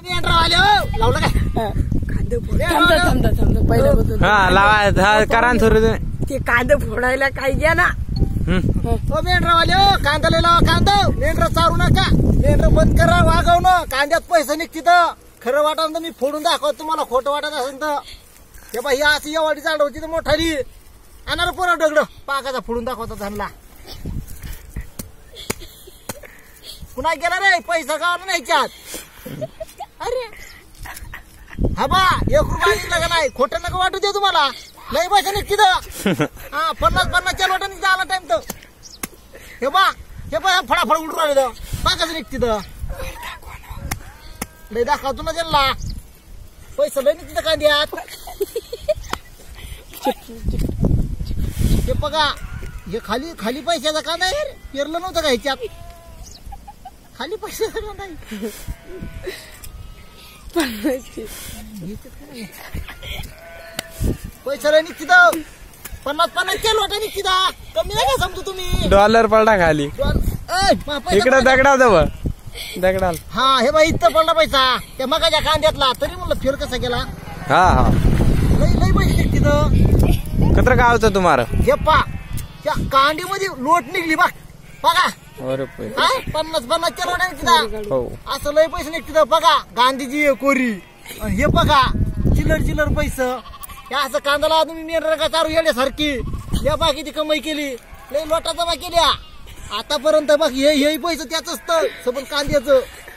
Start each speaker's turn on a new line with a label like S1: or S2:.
S1: लावलं काय
S2: थांबता पहिल्यापासून
S3: हा लावा करा सुरू
S2: ते कांदे फोडायला काय घ्या ना.
S1: मेंढरावाले कांदा लय लावा कांदा. मेंढर चारू नका, मेंढर बंद करा वागवणं. कांद्यात पैसे निघतील. खरं वाटत मी फोडून दाखवत तुम्हाला, खोटं वाटत असेल तर. हे बाई ही अशी एवढी झाड होती तर मोठाली आणणार पोरा दगड पाकाचा फोडून दाखवता धनला. पुन्हा गेला रे पैसा गावला नाही ह्याच्यात. अरे हा बा 1 रुपया निघला का नाही, खोटं नका वाटू दे तुम्हाला. लय पैसा निघतील. हा 50-50 नोटा निघता आला टाइम तर. हे बा फडाफड उडून राहिलं पाकाचं निघतील. लय दाखवतो ना त्यांना पैसा लय निघतील कांद्यात. हे बघा हे खाली पैशाचा कांदा आहे. पेरलं नव्हतं का ह्याच्यात, खाली पैशाचा कांदा आहे. पैसा लय निघतील. 50-50 लोटा निघतील. कमी नाही का समजू तुम्ही.
S3: डॉलर पडला खाली इकडे दगडा जवळ दगडाल.
S1: हा हे बाई इथं पडला पैसा त्या मगाच्या कांद्यातला. तरी म्हणलं फेर कसा गेला.
S3: हा हा
S1: लय पैसे निघतील.
S3: कत्र गावचं तुम्हाला
S1: हे पा त्या कांडीमध्ये लोट निघली बघ बघा. 50-50 लोटा निघतील.
S3: हो
S1: असं लय पैसे निघतील. बघा गांधीजी कोरी हे बघा चिल्लर पैसे. हे असं कांद्याला तुम्ही मेंढर का चारू येण्यासारखी. या बा किती कमाई केली. लय लोटा जमा केल्या आतापर्यंत. बघ हे पैसे त्याच असतं सबन कांद्याचं.